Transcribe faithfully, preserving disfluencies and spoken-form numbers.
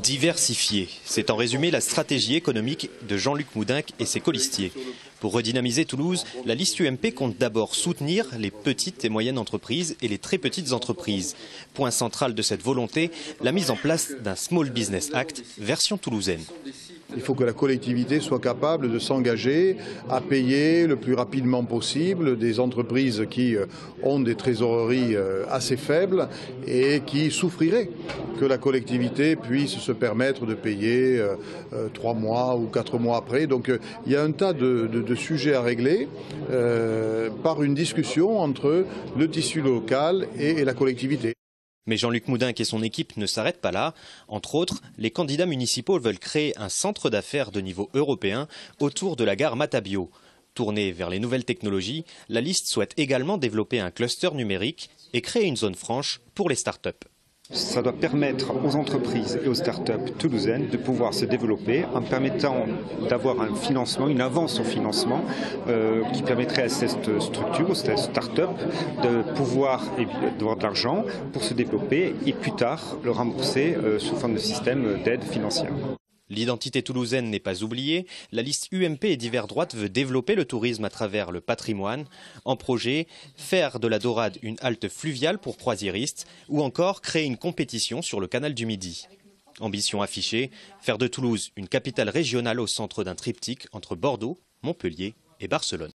Diversifier, c'est en résumé la stratégie économique de Jean-Luc Moudenc et ses colistiers. Pour redynamiser Toulouse, la liste U M P compte d'abord soutenir les petites et moyennes entreprises et les très petites entreprises. Point central de cette volonté, la mise en place d'un Small Business Act version toulousaine. Il faut que la collectivité soit capable de s'engager à payer le plus rapidement possible des entreprises qui ont des trésoreries assez faibles et qui souffriraient que la collectivité puisse se permettre de payer trois mois ou quatre mois après. Donc il y a un tas de, de, de sujets à régler euh, par une discussion entre le tissu local et, et la collectivité. Mais Jean-Luc Moudenc et son équipe ne s'arrêtent pas là. Entre autres, les candidats municipaux veulent créer un centre d'affaires de niveau européen autour de la gare Matabio. Tournée vers les nouvelles technologies, la liste souhaite également développer un cluster numérique et créer une zone franche pour les start-up. Ça doit permettre aux entreprises et aux start-up toulousaines de pouvoir se développer en permettant d'avoir un financement, une avance au financement euh, qui permettrait à cette structure, à cette start-up de pouvoir avoir de l'argent pour se développer et plus tard le rembourser euh, sous forme de système d'aide financière. L'identité toulousaine n'est pas oubliée. La liste U M P et divers droite veut développer le tourisme à travers le patrimoine. En projet, faire de la Dorade une halte fluviale pour croisiéristes ou encore créer une compétition sur le canal du Midi. Ambition affichée, faire de Toulouse une capitale régionale au centre d'un triptyque entre Bordeaux, Montpellier et Barcelone.